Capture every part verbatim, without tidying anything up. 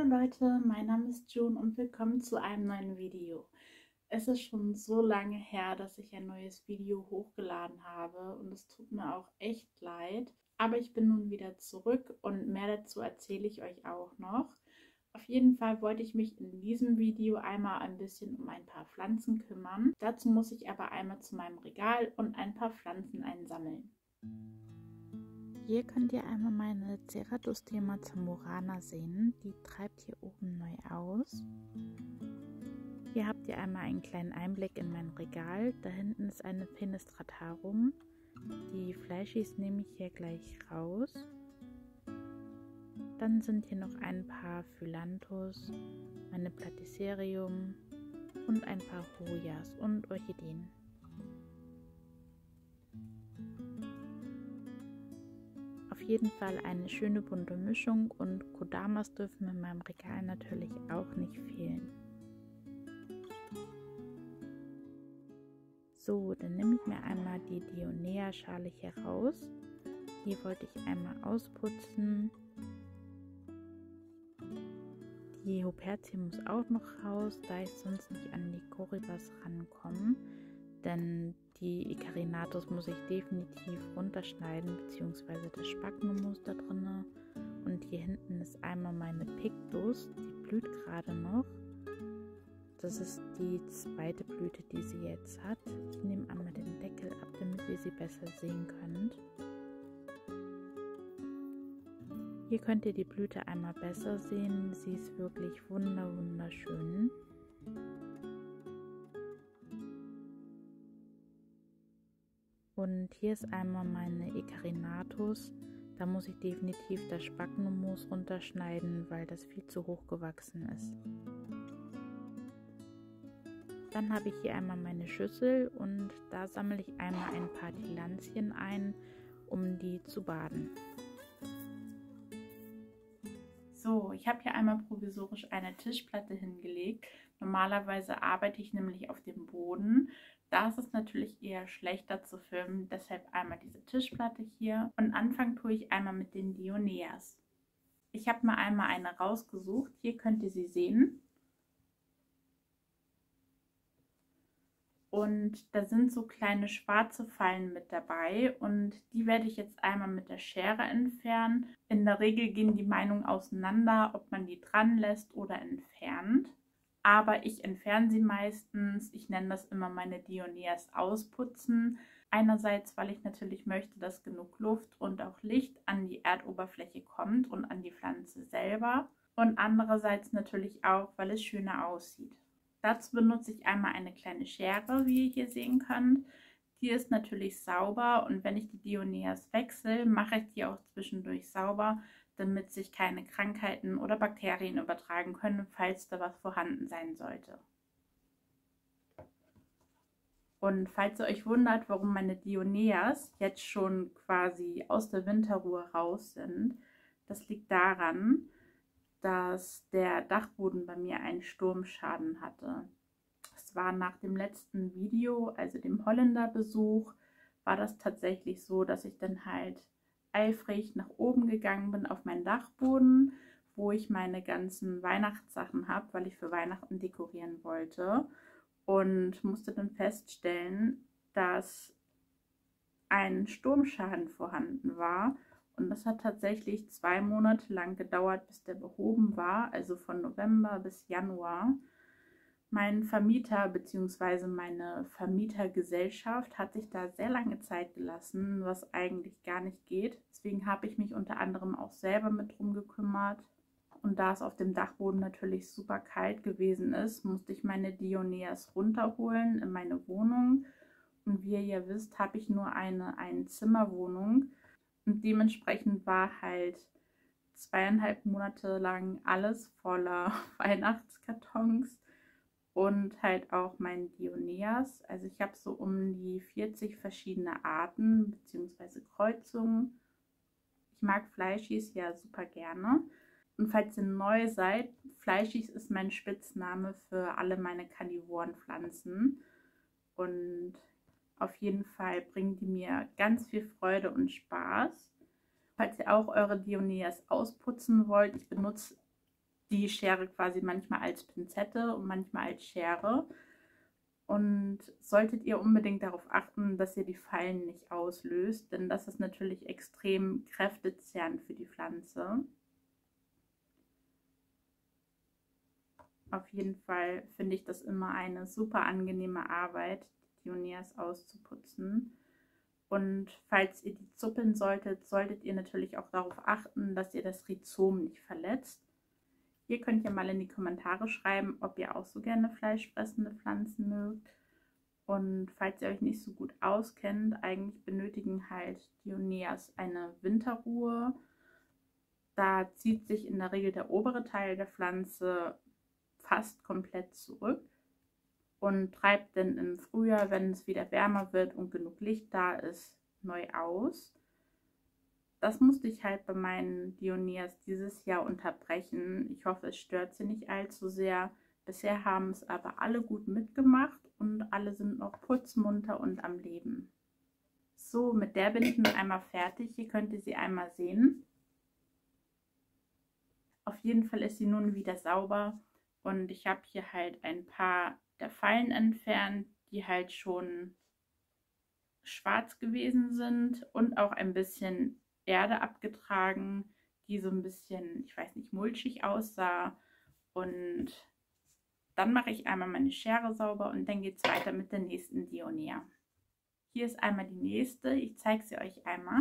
Leute, mein Name ist June und willkommen zu einem neuen Video. Es ist schon so lange her, dass ich ein neues Video hochgeladen habe und es tut mir auch echt leid. Aber ich bin nun wieder zurück und mehr dazu erzähle ich euch auch noch. Auf jeden Fall wollte ich mich in diesem Video einmal ein bisschen um ein paar Pflanzen kümmern. Dazu muss ich aber einmal zu meinem Regal und ein paar Pflanzen einsammeln. Hier könnt ihr einmal meine Ceratostemma zamorana sehen, die treibt hier oben neu aus. Hier habt ihr einmal einen kleinen Einblick in mein Regal, da hinten ist eine Fenestratarum. Die Fleischis nehme ich hier gleich raus. Dann sind hier noch ein paar Phyllanthus, meine Platycerium und ein paar Hojas und Orchideen. Auf jeden Fall eine schöne bunte Mischung und Kodamas dürfen in meinem Regal natürlich auch nicht fehlen. So, dann nehme ich mir einmal die Dionea-Schale hier raus. Die wollte ich einmal ausputzen. Die Hupertie muss auch noch raus, da ich sonst nicht an die Corybas rankomme. Denn die Icarinatus muss ich definitiv runterschneiden, beziehungsweise das Sphagnum muss da drin. Und hier hinten ist einmal meine Pictus, die blüht gerade noch. Das ist die zweite Blüte, die sie jetzt hat. Ich nehme einmal den Deckel ab, damit ihr sie besser sehen könnt. Hier könnt ihr die Blüte einmal besser sehen. Sie ist wirklich wunder wunderschön. Und hier ist einmal meine Icarinatus. Da muss ich definitiv das Sphagnummoos runterschneiden, weil das viel zu hoch gewachsen ist. Dann habe ich hier einmal meine Schüssel und da sammle ich einmal ein paar Tillandien ein, um die zu baden. So, ich habe hier einmal provisorisch eine Tischplatte hingelegt. Normalerweise arbeite ich nämlich auf dem Boden. Da ist es natürlich eher schlechter zu filmen, deshalb einmal diese Tischplatte hier. Und anfangen tue ich einmal mit den Dioneas. Ich habe mal einmal eine rausgesucht. Hier könnt ihr sie sehen. Und da sind so kleine schwarze Fallen mit dabei und die werde ich jetzt einmal mit der Schere entfernen. In der Regel gehen die Meinungen auseinander, ob man die dran lässt oder entfernt. Aber ich entferne sie meistens. Ich nenne das immer meine Dioneas ausputzen. Einerseits, weil ich natürlich möchte, dass genug Luft und auch Licht an die Erdoberfläche kommt und an die Pflanze selber. Und andererseits natürlich auch, weil es schöner aussieht. Dazu benutze ich einmal eine kleine Schere, wie ihr hier sehen könnt. Die ist natürlich sauber und wenn ich die Dioneas wechsle, mache ich die auch zwischendurch sauber, damit sich keine Krankheiten oder Bakterien übertragen können, falls da was vorhanden sein sollte. Und falls ihr euch wundert, warum meine Dioneas jetzt schon quasi aus der Winterruhe raus sind, das liegt daran, dass der Dachboden bei mir einen Sturmschaden hatte. Es war nach dem letzten Video, also dem Holländerbesuch, war das tatsächlich so, dass ich dann halt eifrig nach oben gegangen bin auf meinen Dachboden, wo ich meine ganzen Weihnachtssachen habe, weil ich für Weihnachten dekorieren wollte und musste dann feststellen, dass ein Sturmschaden vorhanden war. Und das hat tatsächlich zwei Monate lang gedauert, bis der behoben war, also von November bis Januar. Mein Vermieter bzw. meine Vermietergesellschaft hat sich da sehr lange Zeit gelassen, was eigentlich gar nicht geht. Deswegen habe ich mich unter anderem auch selber mit drum gekümmert. Und da es auf dem Dachboden natürlich super kalt gewesen ist, musste ich meine Dioneas runterholen in meine Wohnung. Und wie ihr ja wisst, habe ich nur eine Einzimmerwohnung. Und dementsprechend war halt zweieinhalb Monate lang alles voller Weihnachtskartons und halt auch mein Dioneas. Also ich habe so um die vierzig verschiedene Arten bzw. Kreuzungen. Ich mag Fleischis ja super gerne. Und falls ihr neu seid, Fleischis ist mein Spitzname für alle meine Karnivorenpflanzen. Und auf jeden Fall bringen die mir ganz viel Freude und Spaß. Falls ihr auch eure Dioneas ausputzen wollt, ich benutze die Schere quasi manchmal als Pinzette und manchmal als Schere. Und solltet ihr unbedingt darauf achten, dass ihr die Fallen nicht auslöst, denn das ist natürlich extrem kräftezehrend für die Pflanze. Auf jeden Fall finde ich das immer eine super angenehme Arbeit, die Dioneas auszuputzen. Und falls ihr die zuppeln solltet, solltet ihr natürlich auch darauf achten, dass ihr das Rhizom nicht verletzt. Ihr könnt ja mal in die Kommentare schreiben, ob ihr auch so gerne fleischfressende Pflanzen mögt. Und falls ihr euch nicht so gut auskennt, eigentlich benötigen halt Dioneas eine Winterruhe. Da zieht sich in der Regel der obere Teil der Pflanze fast komplett zurück und treibt dann im Frühjahr, wenn es wieder wärmer wird und genug Licht da ist, neu aus. Das musste ich halt bei meinen Dioneas dieses Jahr unterbrechen. Ich hoffe, es stört sie nicht allzu sehr. Bisher haben es aber alle gut mitgemacht und alle sind noch putzmunter und am Leben. So, mit der bin ich nun einmal fertig. Hier könnt ihr sie einmal sehen. Auf jeden Fall ist sie nun wieder sauber und ich habe hier halt ein paar der Fallen entfernt, die halt schon schwarz gewesen sind und auch ein bisschen Erde abgetragen, die so ein bisschen, ich weiß nicht, mulchig aussah. Und dann mache ich einmal meine Schere sauber und dann geht es weiter mit der nächsten Dionea. Hier ist einmal die nächste, ich zeige sie euch einmal.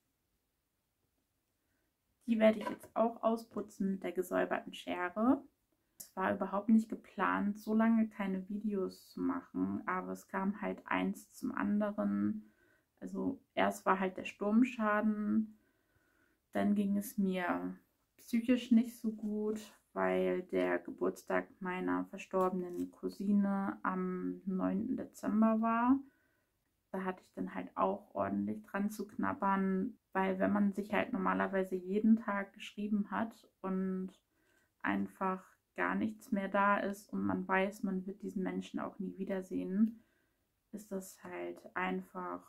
Die werde ich jetzt auch ausputzen mit der gesäuberten Schere. Es war überhaupt nicht geplant, so lange keine Videos zu machen, aber es kam halt eins zum anderen. Also erst war halt der Sturmschaden, dann ging es mir psychisch nicht so gut, weil der Geburtstag meiner verstorbenen Cousine am neunten Dezember war. Da hatte ich dann halt auch ordentlich dran zu knabbern, weil wenn man sich halt normalerweise jeden Tag geschrieben hat und einfach gar nichts mehr da ist und man weiß, man wird diesen Menschen auch nie wiedersehen, ist das halt einfach,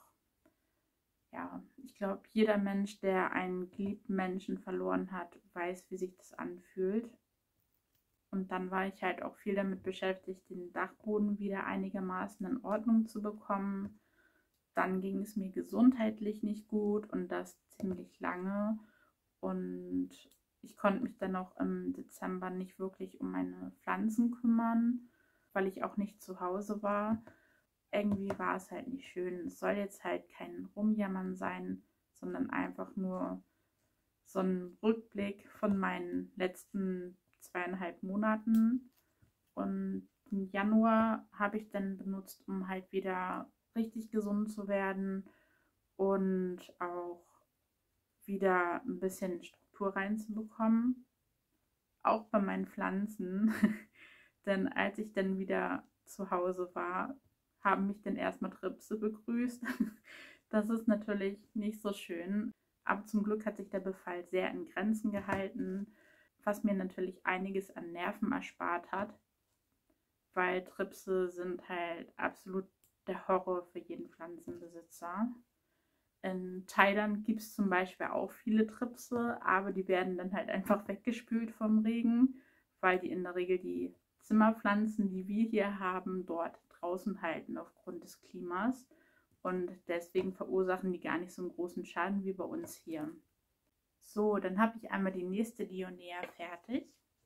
ja, ich glaube, jeder Mensch, der einen geliebten Menschen verloren hat, weiß, wie sich das anfühlt. Und dann war ich halt auch viel damit beschäftigt, den Dachboden wieder einigermaßen in Ordnung zu bekommen. Dann ging es mir gesundheitlich nicht gut und das ziemlich lange. Und ich konnte mich dann auch im Dezember nicht wirklich um meine Pflanzen kümmern, weil ich auch nicht zu Hause war. Irgendwie war es halt nicht schön. Es soll jetzt halt kein Rumjammern sein, sondern einfach nur so ein Rückblick von meinen letzten zweieinhalb Monaten. Und im Januar habe ich dann benutzt, um halt wieder richtig gesund zu werden und auch wieder ein bisschen Struktur reinzubekommen, auch bei meinen Pflanzen. Denn als ich dann wieder zu Hause war, haben mich dann erstmal Tripse begrüßt. Das ist natürlich nicht so schön, aber zum Glück hat sich der Befall sehr in Grenzen gehalten, was mir natürlich einiges an Nerven erspart hat, weil Tripse sind halt absolut der Horror für jeden Pflanzenbesitzer. In Thailand gibt es zum Beispiel auch viele Tripse, aber die werden dann halt einfach weggespült vom Regen, weil die in der Regel die Zimmerpflanzen, die wir hier haben, dort draußen halten aufgrund des Klimas. Und deswegen verursachen die gar nicht so einen großen Schaden wie bei uns hier. So, dann habe ich einmal die nächste Dionea fertig.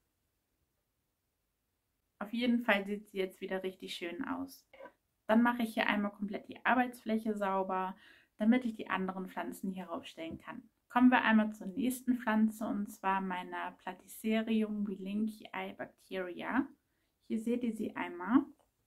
Auf jeden Fall sieht sie jetzt wieder richtig schön aus. Dann mache ich hier einmal komplett die Arbeitsfläche sauber, damit ich die anderen Pflanzen hier raufstellen kann. Kommen wir einmal zur nächsten Pflanze und zwar meiner Platycerium Wilinckii Bacteria. Hier seht ihr sie einmal.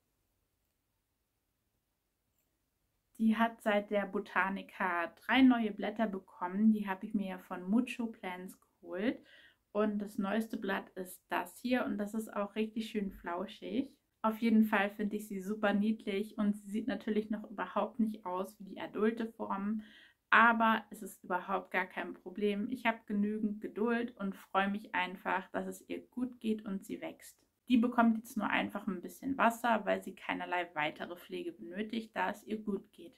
Die hat seit der Botanica drei neue Blätter bekommen. Die habe ich mir ja von Mucho Plants geholt. Und das neueste Blatt ist das hier und das ist auch richtig schön flauschig. Auf jeden Fall finde ich sie super niedlich und sie sieht natürlich noch überhaupt nicht aus wie die adulte Form. Aber es ist überhaupt gar kein Problem. Ich habe genügend Geduld und freue mich einfach, dass es ihr gut geht und sie wächst. Die bekommt jetzt nur einfach ein bisschen Wasser, weil sie keinerlei weitere Pflege benötigt, da es ihr gut geht.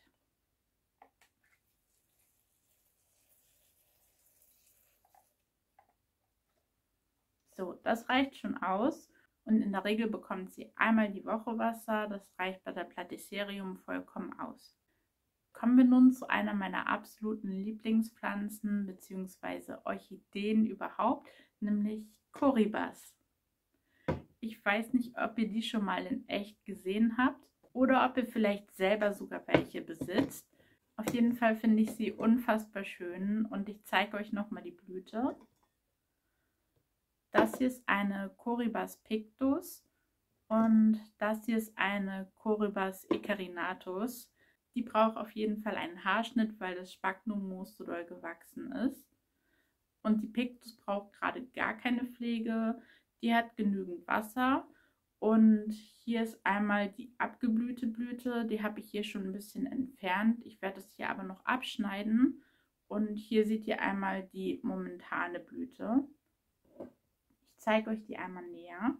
So, das reicht schon aus. Und in der Regel bekommt sie einmal die Woche Wasser. Das reicht bei der Platycerium vollkommen aus. Kommen wir nun zu einer meiner absoluten Lieblingspflanzen bzw. Orchideen überhaupt, nämlich Corybas. Ich weiß nicht, ob ihr die schon mal in echt gesehen habt oder ob ihr vielleicht selber sogar welche besitzt. Auf jeden Fall finde ich sie unfassbar schön und ich zeige euch nochmal die Blüte. Das hier ist eine Corybas pictus und das hier ist eine Corybas ecarinatus. Die braucht auf jeden Fall einen Haarschnitt, weil das Sphagnummoos so doll gewachsen ist. Und die Pictus braucht gerade gar keine Pflege. Die hat genügend Wasser. Und hier ist einmal die abgeblühte Blüte. Die habe ich hier schon ein bisschen entfernt. Ich werde es hier aber noch abschneiden. Und hier seht ihr einmal die momentane Blüte. Ich zeige euch die einmal näher.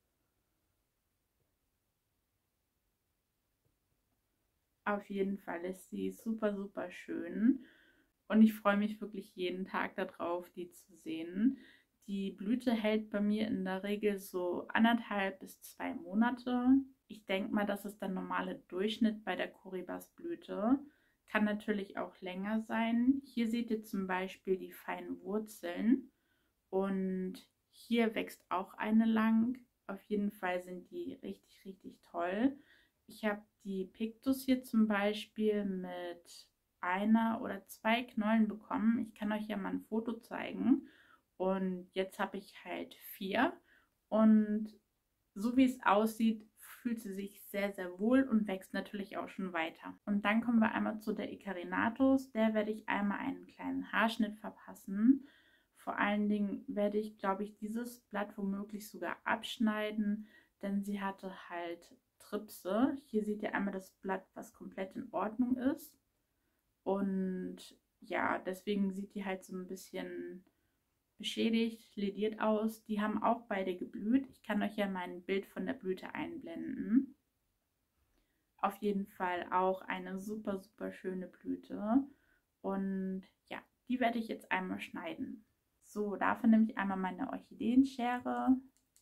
Auf jeden Fall ist sie super, super schön. Und ich freue mich wirklich jeden Tag darauf, die zu sehen. Die Blüte hält bei mir in der Regel so anderthalb bis zwei Monate. Ich denke mal, das ist der normale Durchschnitt bei der Corybas-Blüte. Kann natürlich auch länger sein. Hier seht ihr zum Beispiel die feinen Wurzeln. Und hier wächst auch eine lang. Auf jeden Fall sind die richtig, richtig toll. Ich habe die Pictus hier zum Beispiel mit einer oder zwei Knollen bekommen. Ich kann euch ja mal ein Foto zeigen. Und jetzt habe ich halt vier. Und so wie es aussieht, fühlt sie sich sehr, sehr wohl und wächst natürlich auch schon weiter. Und dann kommen wir einmal zu der Ecarinatus. Der werde ich einmal einen kleinen Haarschnitt verpassen. Vor allen Dingen werde ich, glaube ich, dieses Blatt womöglich sogar abschneiden, denn sie hatte halt Tripse. Hier seht ihr einmal das Blatt, was komplett in Ordnung ist. Und ja, deswegen sieht die halt so ein bisschen beschädigt, lediert aus. Die haben auch beide geblüht. Ich kann euch ja mal ein Bild von der Blüte einblenden. Auf jeden Fall auch eine super, super schöne Blüte. Und ja, die werde ich jetzt einmal schneiden. So, dafür nehme ich einmal meine Orchideenschere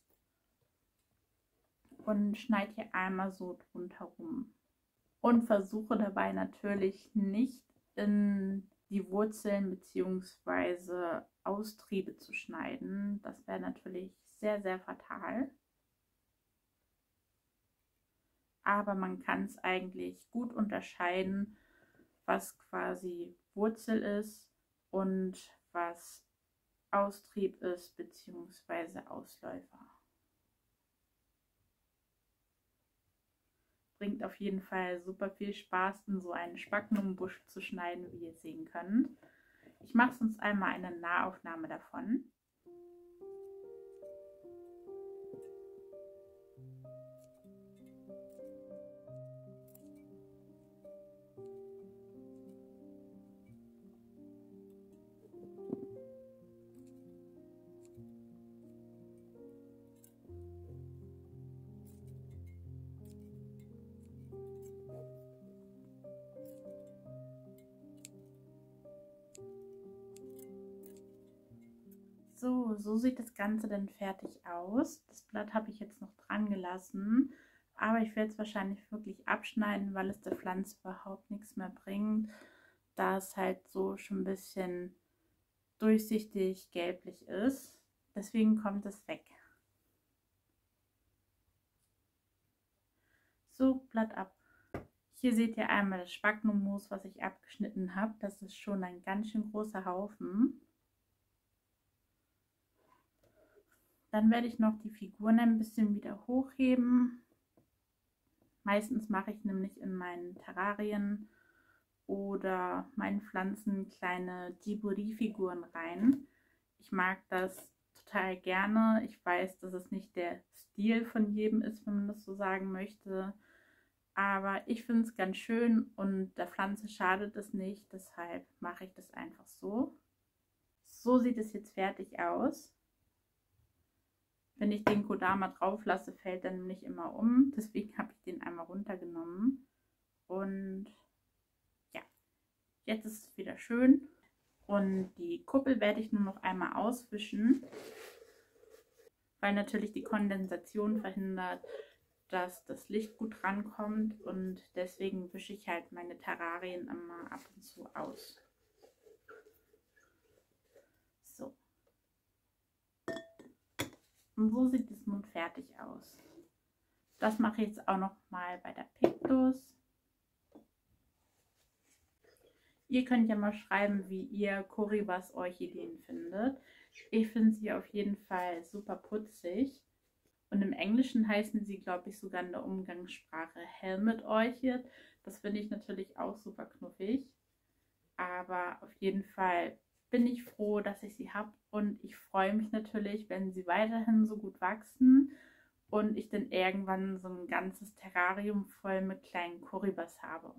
und schneide hier einmal so drunter rum. Und versuche dabei natürlich nicht in die Wurzeln bzw. Austriebe zu schneiden. Das wäre natürlich sehr, sehr fatal. Aber man kann es eigentlich gut unterscheiden, was quasi Wurzel ist und was Austrieb ist bzw. Ausläufer. Bringt auf jeden Fall super viel Spaß, in so einen Sphagnumbusch zu schneiden, wie ihr sehen könnt. Ich mache sonst einmal eine Nahaufnahme davon. So, so sieht das Ganze dann fertig aus. Das Blatt habe ich jetzt noch dran gelassen, aber ich werde es wahrscheinlich wirklich abschneiden, weil es der Pflanze überhaupt nichts mehr bringt, da es halt so schon ein bisschen durchsichtig gelblich ist. Deswegen kommt es weg. So, Blatt ab. Hier seht ihr einmal das Sphagnummoos, was ich abgeschnitten habe. Das ist schon ein ganz schön großer Haufen. Dann werde ich noch die Figuren ein bisschen wieder hochheben. Meistens mache ich nämlich in meinen Terrarien oder meinen Pflanzen kleine Djibouti-Figuren rein. Ich mag das total gerne. Ich weiß, dass es nicht der Stil von jedem ist, wenn man das so sagen möchte. Aber ich finde es ganz schön und der Pflanze schadet es nicht. Deshalb mache ich das einfach so. So sieht es jetzt fertig aus. Wenn ich den Kodama drauf lasse, fällt er nämlich immer um. Deswegen habe ich den einmal runtergenommen. Und ja, jetzt ist es wieder schön. Und die Kuppel werde ich nur noch einmal auswischen. weil natürlich die Kondensation verhindert, dass das Licht gut rankommt, und deswegen wische ich halt meine Terrarien immer ab und zu aus. So. Und so sieht es nun fertig aus. Das mache ich jetzt auch noch mal bei der Pictus. Ihr könnt ja mal schreiben, wie ihr Corymbas-Orchideen findet. Ich finde sie auf jeden Fall super putzig. Und im Englischen heißen sie, glaube ich, sogar in der Umgangssprache Helmet Orchid. Das finde ich natürlich auch super knuffig. Aber auf jeden Fall bin ich froh, dass ich sie habe. Und ich freue mich natürlich, wenn sie weiterhin so gut wachsen und ich dann irgendwann so ein ganzes Terrarium voll mit kleinen Corymbas habe.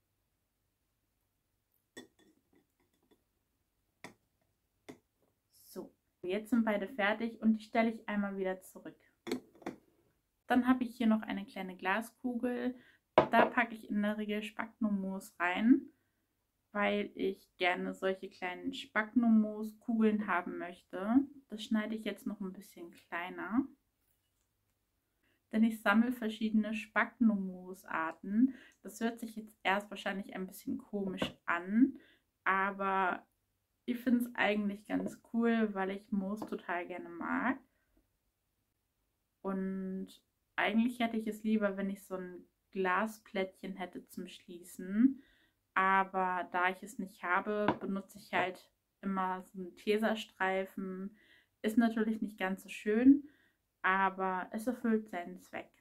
So, jetzt sind beide fertig und die stelle ich einmal wieder zurück. Dann habe ich hier noch eine kleine Glaskugel. Da packe ich in der Regel Sphagnummoos rein, weil ich gerne solche kleinen Sphagnummoos-Kugeln haben möchte. Das schneide ich jetzt noch ein bisschen kleiner. Denn ich sammle verschiedene Sphagnummoos-Arten. Das hört sich jetzt erst wahrscheinlich ein bisschen komisch an, aber ich finde es eigentlich ganz cool, weil ich Moos total gerne mag. Und eigentlich hätte ich es lieber, wenn ich so ein Glasplättchen hätte zum Schließen. Aber da ich es nicht habe, benutze ich halt immer so einen Tesastreifen. Ist natürlich nicht ganz so schön, aber es erfüllt seinen Zweck.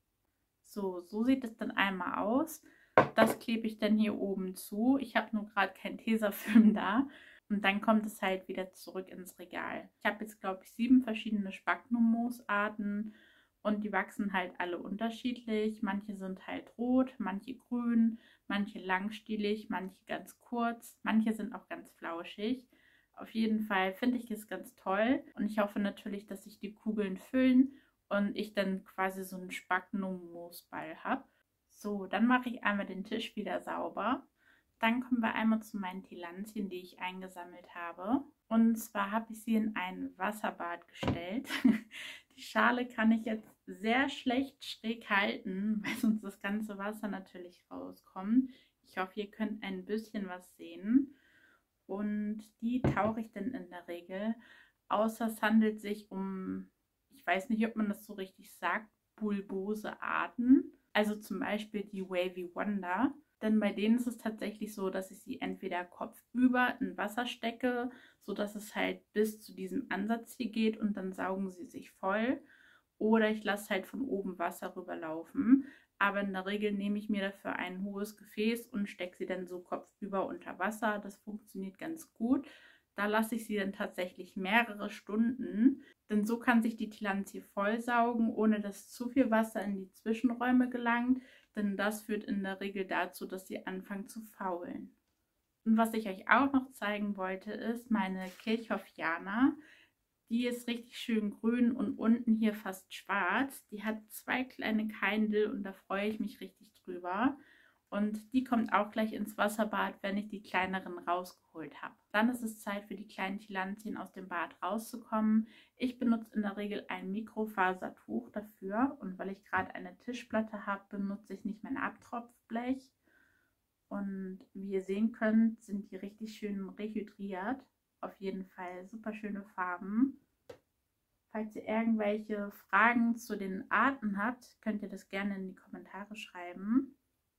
So, so sieht es dann einmal aus. Das klebe ich dann hier oben zu. Ich habe nur gerade keinen Tesafilm da. Und dann kommt es halt wieder zurück ins Regal. Ich habe jetzt, glaube ich, sieben verschiedene Sphagnummoos-Arten und die wachsen halt alle unterschiedlich. Manche sind halt rot, manche grün, manche langstielig, manche ganz kurz, manche sind auch ganz flauschig. Auf jeden Fall finde ich es ganz toll und ich hoffe natürlich, dass sich die Kugeln füllen und ich dann quasi so einen Sphagnummoos-Ball habe. So, dann mache ich einmal den Tisch wieder sauber. Dann kommen wir einmal zu meinen Tillandien, die ich eingesammelt habe. Und zwar habe ich sie in ein Wasserbad gestellt. Die Schale kann ich jetzt sehr schlecht schräg halten, weil sonst das ganze Wasser natürlich rauskommt. Ich hoffe, ihr könnt ein bisschen was sehen. Und die tauche ich dann in der Regel, außer es handelt sich um, ich weiß nicht, ob man das so richtig sagt, bulbose Arten. Also zum Beispiel die Wavy Wonder. Denn bei denen ist es tatsächlich so, dass ich sie entweder kopfüber in Wasser stecke, sodass es halt bis zu diesem Ansatz hier geht und dann saugen sie sich voll. Oder ich lasse halt von oben Wasser rüberlaufen. Aber in der Regel nehme ich mir dafür ein hohes Gefäß und stecke sie dann so kopfüber unter Wasser. Das funktioniert ganz gut. Da lasse ich sie dann tatsächlich mehrere Stunden, denn so kann sich die Tillandie vollsaugen, ohne dass zu viel Wasser in die Zwischenräume gelangt, denn das führt in der Regel dazu, dass sie anfangen zu faulen. Und was ich euch auch noch zeigen wollte, ist meine Kirchhoffiana. Die ist richtig schön grün und unten hier fast schwarz. Die hat zwei kleine Keindel und da freue ich mich richtig drüber. Und die kommt auch gleich ins Wasserbad, wenn ich die kleineren rausgeholt habe. Dann ist es Zeit für die kleinen Tillandien aus dem Bad rauszukommen. Ich benutze in der Regel ein Mikrofasertuch dafür. Und weil ich gerade eine Tischplatte habe, benutze ich nicht mein Abtropfblech. Und wie ihr sehen könnt, sind die richtig schön rehydriert. Auf jeden Fall super schöne Farben. Falls ihr irgendwelche Fragen zu den Arten habt, könnt ihr das gerne in die Kommentare schreiben.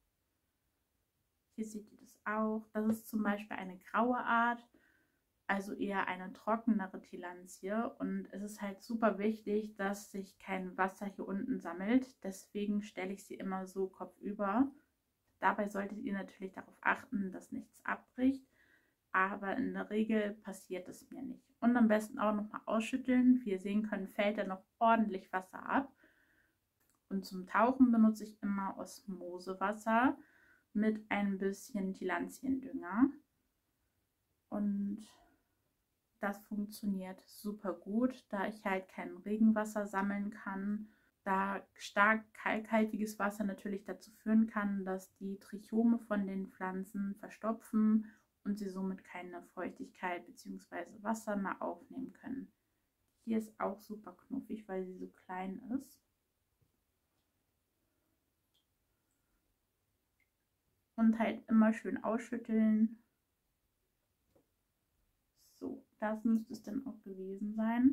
Hier seht ihr das auch. Das ist zum Beispiel eine graue Art, also eher eine trockenere Tillandie. Und es ist halt super wichtig, dass sich kein Wasser hier unten sammelt. Deswegen stelle ich sie immer so kopfüber. Dabei solltet ihr natürlich darauf achten, dass nichts abbricht. Aber in der Regel passiert es mir nicht. Und am besten auch nochmal ausschütteln. Wie ihr sehen könnt, fällt da noch ordentlich Wasser ab. Und zum Tauchen benutze ich immer Osmosewasser mit ein bisschen Tillandiendünger. Und das funktioniert super gut, da ich halt kein Regenwasser sammeln kann. Da stark kalkhaltiges Wasser natürlich dazu führen kann, dass die Trichome von den Pflanzen verstopfen und sie somit keine Feuchtigkeit bzw. Wasser mehr aufnehmen können. hier ist auch super knuffig, weil sie so klein ist. Und halt immer schön ausschütteln. So, das müsste es dann auch gewesen sein.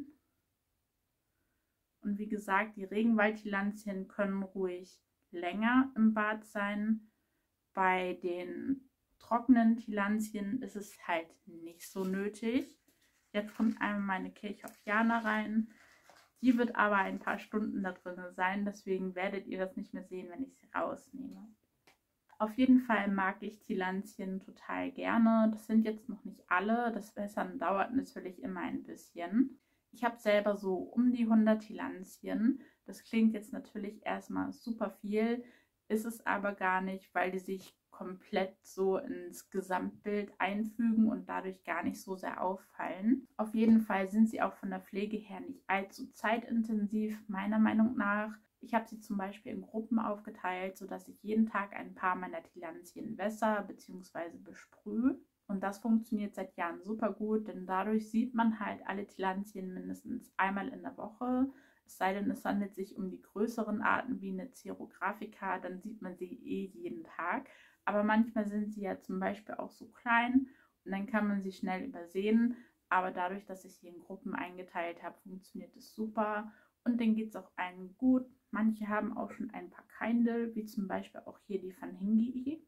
Und wie gesagt, die Regenwald-Tillandien können ruhig länger im Bad sein. Bei den trockenen Tillandien ist es halt nicht so nötig. Jetzt kommt einmal meine Kirchhoffiana rein. Die wird aber ein paar Stunden da drin sein, deswegen werdet ihr das nicht mehr sehen, wenn ich sie rausnehme. Auf jeden Fall mag ich Tillandien total gerne. Das sind jetzt noch nicht alle. Das Wässern dauert natürlich immer ein bisschen. Ich habe selber so um die hundert Tillandien. Das klingt jetzt natürlich erstmal super viel, ist es aber gar nicht, weil die sich komplett so ins Gesamtbild einfügen und dadurch gar nicht so sehr auffallen. Auf jeden Fall sind sie auch von der Pflege her nicht allzu zeitintensiv, meiner Meinung nach. Ich habe sie zum Beispiel in Gruppen aufgeteilt, sodass ich jeden Tag ein paar meiner Tillandien wässer bzw. besprühe. Und das funktioniert seit Jahren super gut, denn dadurch sieht man halt alle Tillandien mindestens einmal in der Woche. Es sei denn, es handelt sich um die größeren Arten wie eine Xerographica, dann sieht man sie eh jeden Tag. Aber manchmal sind sie ja zum Beispiel auch so klein und dann kann man sie schnell übersehen. Aber dadurch, dass ich sie in Gruppen eingeteilt habe, funktioniert es super. Und dann geht es auch allen gut. Manche haben auch schon ein paar Keindel, wie zum Beispiel auch hier die Van Hingii.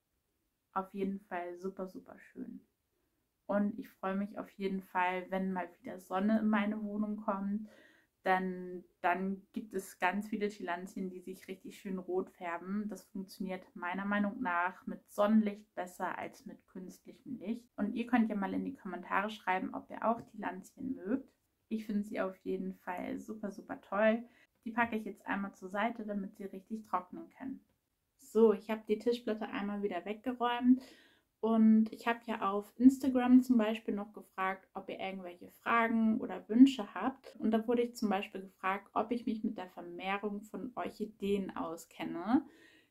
Auf jeden Fall super, super schön. Und ich freue mich auf jeden Fall, wenn mal wieder Sonne in meine Wohnung kommt. Denn dann gibt es ganz viele Tillandien, die sich richtig schön rot färben. Das funktioniert meiner Meinung nach mit Sonnenlicht besser als mit künstlichem Licht. Und ihr könnt ja mal in die Kommentare schreiben, ob ihr auch Tillandien mögt. Ich finde sie auf jeden Fall super, super toll. Die packe ich jetzt einmal zur Seite, damit sie richtig trocknen können. So, ich habe die Tischplatte einmal wieder weggeräumt. Und ich habe ja auf Instagram zum Beispiel noch gefragt, ob ihr irgendwelche Fragen oder Wünsche habt. Und da wurde ich zum Beispiel gefragt, ob ich mich mit der Vermehrung von Orchideen auskenne.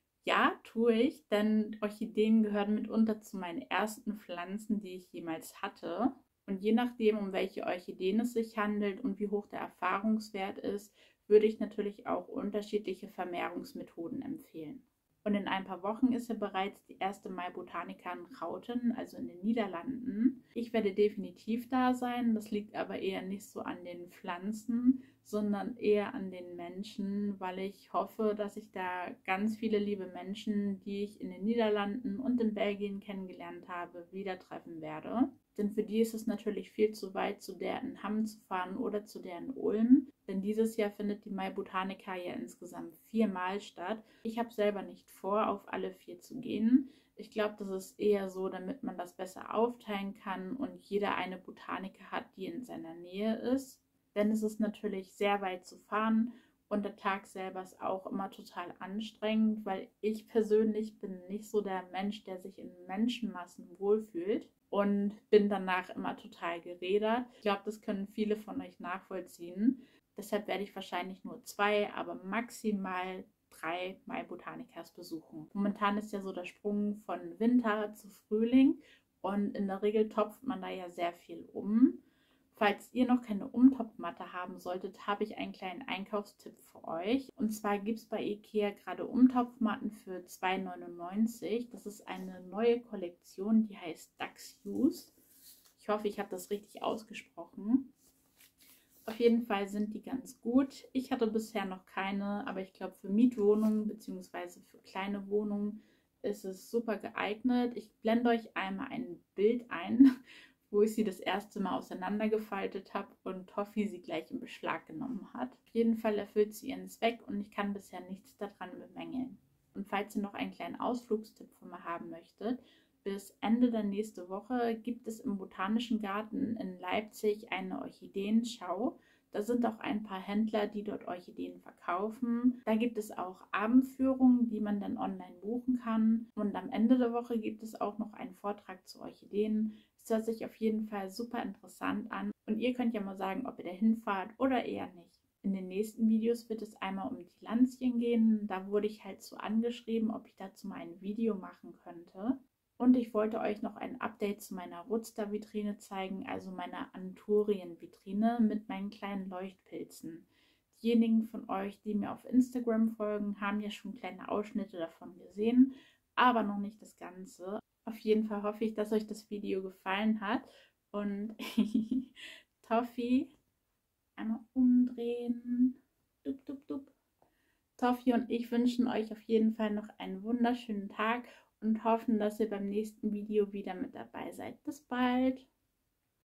Ja, tue ich, denn Orchideen gehören mitunter zu meinen ersten Pflanzen, die ich jemals hatte. Und je nachdem, um welche Orchideen es sich handelt und wie hoch der Erfahrungswert ist, würde ich natürlich auch unterschiedliche Vermehrungsmethoden empfehlen. Und in ein paar Wochen ist ja bereits die erste Mai Botanica in Rauten, also in den Niederlanden. Ich werde definitiv da sein. Das liegt aber eher nicht so an den Pflanzen, sondern eher an den Menschen, weil ich hoffe, dass ich da ganz viele liebe Menschen, die ich in den Niederlanden und in Belgien kennengelernt habe, wieder treffen werde. Denn für die ist es natürlich viel zu weit, zu der in Hamm zu fahren oder zu der in Ulm. Denn dieses Jahr findet die Mai Botanica ja insgesamt viermal statt. Ich habe selber nicht vor, auf alle vier zu gehen. Ich glaube, das ist eher so, damit man das besser aufteilen kann und jeder eine Botanica hat, die in seiner Nähe ist. Denn es ist natürlich sehr weit zu fahren und der Tag selber ist auch immer total anstrengend, weil ich persönlich bin nicht so der Mensch, der sich in Menschenmassen wohlfühlt. Und bin danach immer total gerädert. Ich glaube, das können viele von euch nachvollziehen. Deshalb werde ich wahrscheinlich nur zwei, aber maximal drei Mai Botanicas besuchen. Momentan ist ja so der Sprung von Winter zu Frühling und in der Regel topft man da ja sehr viel um. Falls ihr noch keine Umtopfmatte haben solltet, habe ich einen kleinen Einkaufstipp für euch. Und zwar gibt es bei Ikea gerade Umtopfmatten für zwei neunundneunzig. Das ist eine neue Kollektion, die heißt Dax Use. Ich hoffe, ich habe das richtig ausgesprochen. Auf jeden Fall sind die ganz gut. Ich hatte bisher noch keine, aber ich glaube für Mietwohnungen bzw. für kleine Wohnungen ist es super geeignet. Ich blende euch einmal ein Bild ein, wo ich sie das erste Mal auseinandergefaltet habe und Toffi sie gleich in Beschlag genommen hat. Auf jeden Fall erfüllt sie ihren Zweck und ich kann bisher nichts daran bemängeln. Und falls ihr noch einen kleinen Ausflugstipp von mir haben möchtet, bis Ende der nächsten Woche gibt es im Botanischen Garten in Leipzig eine Orchideenschau. Da sind auch ein paar Händler, die dort Orchideen verkaufen. Da gibt es auch Abendführungen, die man dann online buchen kann. Und am Ende der Woche gibt es auch noch einen Vortrag zu Orchideen. Das hört sich auf jeden Fall super interessant an. Und ihr könnt ja mal sagen, ob ihr da hinfahrt oder eher nicht. In den nächsten Videos wird es einmal um Tillandien gehen. Da wurde ich halt so angeschrieben, ob ich dazu mal ein Video machen könnte. Und ich wollte euch noch ein Update zu meiner Roadster-Vitrine zeigen, also meiner Anturien-Vitrine mit meinen kleinen Leuchtpilzen. Diejenigen von euch, die mir auf Instagram folgen, haben ja schon kleine Ausschnitte davon gesehen, aber noch nicht das Ganze. Auf jeden Fall hoffe ich, dass euch das Video gefallen hat. Und Toffi, einmal umdrehen. Dup, dup, dup. Toffi und ich wünschen euch auf jeden Fall noch einen wunderschönen Tag und hoffen, dass ihr beim nächsten Video wieder mit dabei seid. Bis bald!